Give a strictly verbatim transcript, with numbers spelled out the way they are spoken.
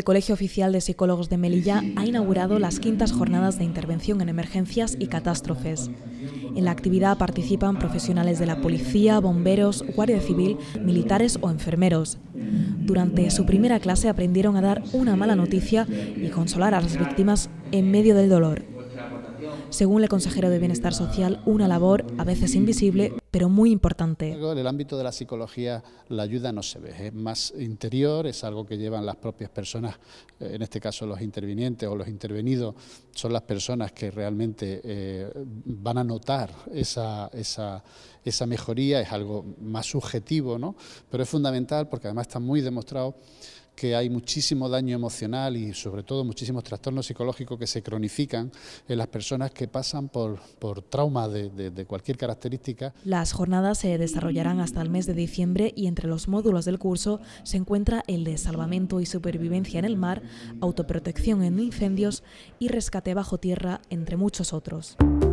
Colegio Oficial de Psicólogos de Melilla ha inaugurado las quintas jornadas de intervención en emergencias y catástrofes. En la actividad participan profesionales de la policía, bomberos, guardia civil, militares o enfermeros. Durante su primera clase aprendieron a dar una mala noticia y consolar a las víctimas en medio del dolor. Según el consejero de Bienestar Social, una labor a veces invisible, pero muy importante. En el ámbito de la psicología la ayuda no se ve, es más interior, es algo que llevan las propias personas, en este caso los intervinientes o los intervenidos, son las personas que realmente eh, van a notar esa, esa, esa mejoría, es algo más subjetivo, ¿no? Pero es fundamental porque además está muy demostrado que hay muchísimo daño emocional y sobre todo muchísimos trastornos psicológicos que se cronifican en las personas que pasan por, por traumas de, de, de cualquier característica. Las jornadas se desarrollarán hasta el mes de diciembre y entre los módulos del curso se encuentra el de salvamento y supervivencia en el mar, autoprotección en incendios y rescate bajo tierra, entre muchos otros.